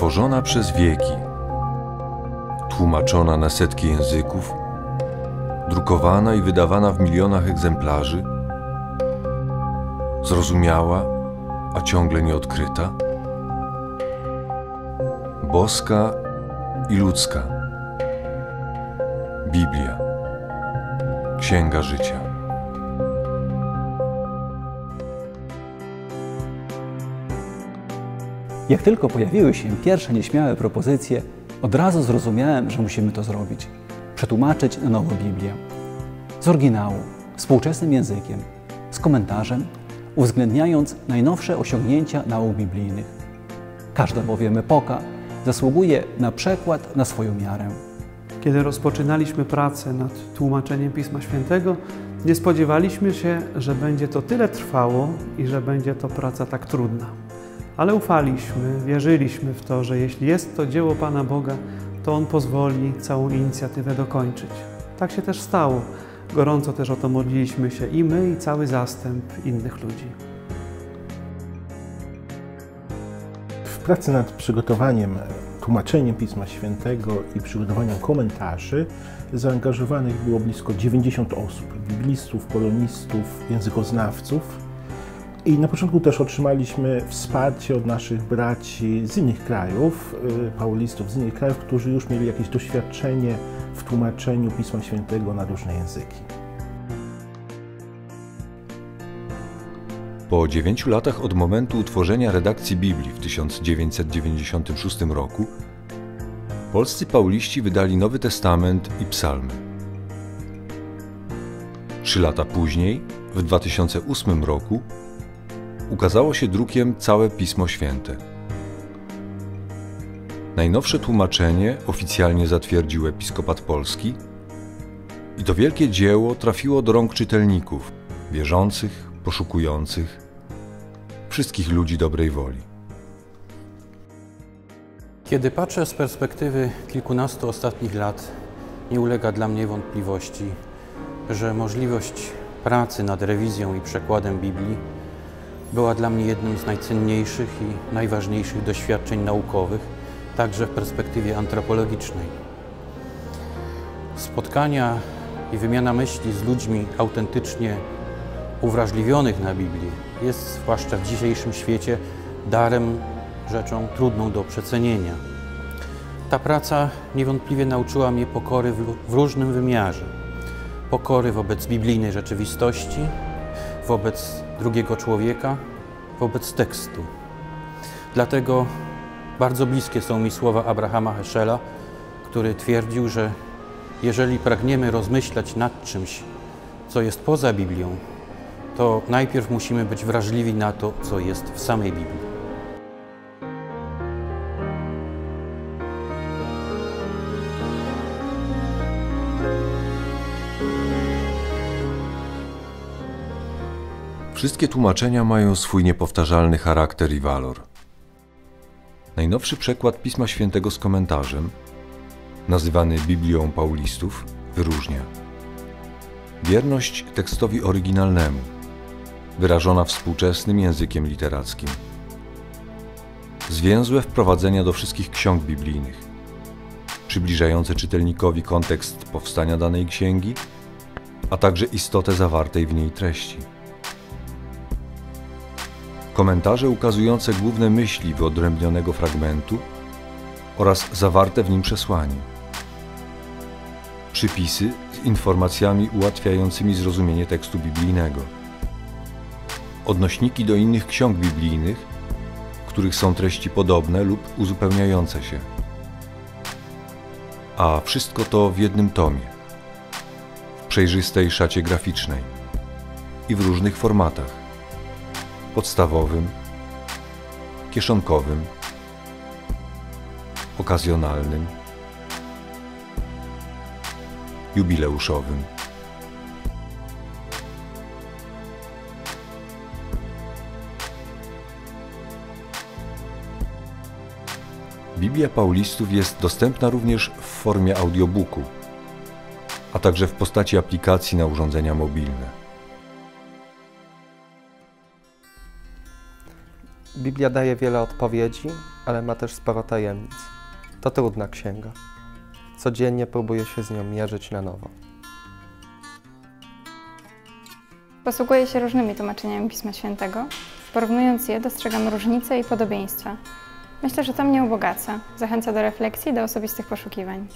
Tworzona przez wieki, tłumaczona na setki języków, drukowana i wydawana w milionach egzemplarzy, zrozumiała, a ciągle nieodkryta, boska i ludzka. Biblia, Księga Życia. Jak tylko pojawiły się pierwsze nieśmiałe propozycje, od razu zrozumiałem, że musimy to zrobić. Przetłumaczyć na nowo Biblię. Z oryginału, współczesnym językiem, z komentarzem, uwzględniając najnowsze osiągnięcia nauk biblijnych. Każda bowiem epoka zasługuje na przekład na swoją miarę. Kiedy rozpoczynaliśmy pracę nad tłumaczeniem Pisma Świętego, nie spodziewaliśmy się, że będzie to tyle trwało i że będzie to praca tak trudna. Ale ufaliśmy, wierzyliśmy w to, że jeśli jest to dzieło Pana Boga, to On pozwoli całą inicjatywę dokończyć. Tak się też stało. Gorąco też o to modliliśmy się i my, i cały zastęp innych ludzi. W pracy nad przygotowaniem, tłumaczeniem Pisma Świętego i przygotowaniem komentarzy zaangażowanych było blisko 90 osób, biblistów, polonistów, językoznawców. I na początku też otrzymaliśmy wsparcie od naszych braci z innych krajów, paulistów z innych krajów, którzy już mieli jakieś doświadczenie w tłumaczeniu Pisma Świętego na różne języki. Po 9 latach od momentu utworzenia redakcji Biblii w 1996 roku polscy pauliści wydali Nowy Testament i Psalmy. 3 lata później, w 2008 roku, ukazało się drukiem całe Pismo Święte. Najnowsze tłumaczenie oficjalnie zatwierdził Episkopat Polski i to wielkie dzieło trafiło do rąk czytelników, wierzących, poszukujących, wszystkich ludzi dobrej woli. Kiedy patrzę z perspektywy kilkunastu ostatnich lat, nie ulega dla mnie wątpliwości, że możliwość pracy nad rewizją i przekładem Biblii była dla mnie jednym z najcenniejszych i najważniejszych doświadczeń naukowych, także w perspektywie antropologicznej. Spotkania i wymiana myśli z ludźmi autentycznie uwrażliwionych na Biblię jest, zwłaszcza w dzisiejszym świecie, darem, rzeczą trudną do przecenienia. Ta praca niewątpliwie nauczyła mnie pokory w różnym wymiarze. Pokory wobec biblijnej rzeczywistości, wobec drugiego człowieka, wobec tekstu. Dlatego bardzo bliskie są mi słowa Abrahama Heschela, który twierdził, że jeżeli pragniemy rozmyślać nad czymś, co jest poza Biblią, to najpierw musimy być wrażliwi na to, co jest w samej Biblii. Wszystkie tłumaczenia mają swój niepowtarzalny charakter i walor. Najnowszy przekład Pisma Świętego z komentarzem, nazywany Biblią Paulistów, wyróżnia wierność tekstowi oryginalnemu, wyrażona współczesnym językiem literackim, zwięzłe wprowadzenia do wszystkich ksiąg biblijnych, przybliżające czytelnikowi kontekst powstania danej księgi, a także istotę zawartej w niej treści. Komentarze ukazujące główne myśli wyodrębnionego fragmentu oraz zawarte w nim przesłanie. Przypisy z informacjami ułatwiającymi zrozumienie tekstu biblijnego. Odnośniki do innych ksiąg biblijnych, w których są treści podobne lub uzupełniające się. A wszystko to w jednym tomie, w przejrzystej szacie graficznej i w różnych formatach: podstawowym, kieszonkowym, okazjonalnym, jubileuszowym. Biblia Paulistów jest dostępna również w formie audiobooku, a także w postaci aplikacji na urządzenia mobilne. Biblia daje wiele odpowiedzi, ale ma też sporo tajemnic. To trudna księga. Codziennie próbuję się z nią mierzyć na nowo. Posługuję się różnymi tłumaczeniami Pisma Świętego. Porównując je, dostrzegam różnice i podobieństwa. Myślę, że to mnie ubogaca, zachęca do refleksji i do osobistych poszukiwań.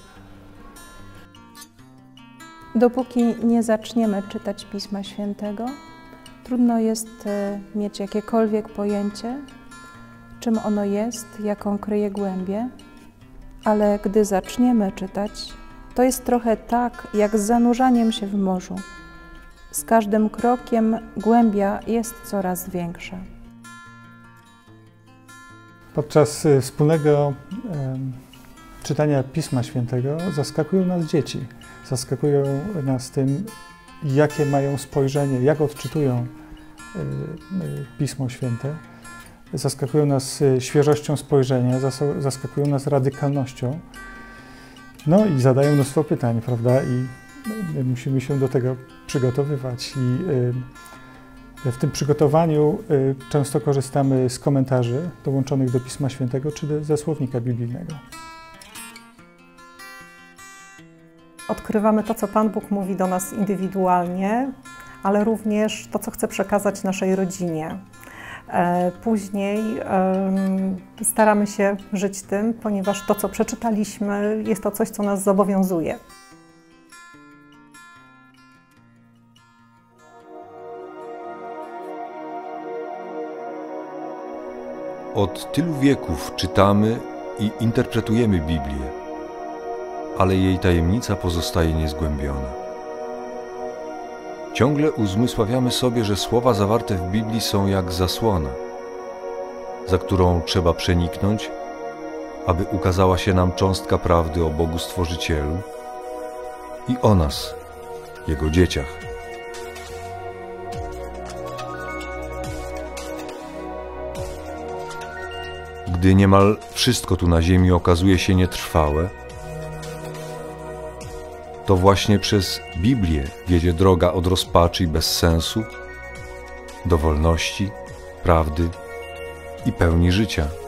Dopóki nie zaczniemy czytać Pisma Świętego, trudno jest mieć jakiekolwiek pojęcie, czym ono jest, jaką kryje głębię, ale gdy zaczniemy czytać, to jest trochę tak, jak z zanurzaniem się w morzu. Z każdym krokiem głębia jest coraz większa. Podczas wspólnego czytania Pisma Świętego zaskakują nas dzieci. Zaskakują nas tym, jakie mają spojrzenie, jak odczytują Pismo Święte. Zaskakują nas świeżością spojrzenia, zaskakują nas radykalnością. No i zadają mnóstwo pytań, prawda? I musimy się do tego przygotowywać. I w tym przygotowaniu często korzystamy z komentarzy dołączonych do Pisma Świętego czy ze słownika biblijnego. Odkrywamy to, co Pan Bóg mówi do nas indywidualnie, ale również to, co chce przekazać naszej rodzinie. Później staramy się żyć tym, ponieważ to, co przeczytaliśmy, jest to coś, co nas zobowiązuje. Od tylu wieków czytamy i interpretujemy Biblię, ale jej tajemnica pozostaje niezgłębiona. Ciągle uzmysławiamy sobie, że słowa zawarte w Biblii są jak zasłona, za którą trzeba przeniknąć, aby ukazała się nam cząstka prawdy o Bogu Stworzycielu i o nas, Jego dzieciach. Gdy niemal wszystko tu na ziemi okazuje się nietrwałe, to właśnie przez Biblię wiedzie droga od rozpaczy i bezsensu do wolności, prawdy i pełni życia.